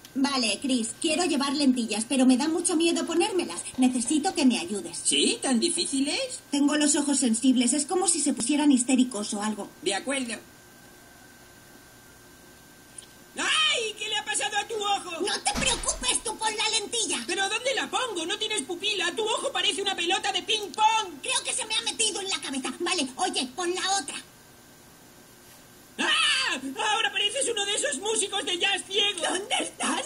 Vale, Chris, quiero llevar lentillas, pero me da mucho miedo ponérmelas. Necesito que me ayudes. ¿Sí? ¿Tan difícil es? Tengo los ojos sensibles, es como si se pusieran histéricos o algo. De acuerdo. ¡Ay! ¿Qué le ha pasado a tu ojo? No te preocupes, tú pon la lentilla. ¿Pero dónde la pongo? No tienes pupila. Tu ojo parece una pelota de ping-pong. Creo que se me ha metido en la cabeza. Vale, oye, pon la otra. ¡Ah! Ahora pareces uno de esos músicos de jazz ciego. ¿Dónde estás?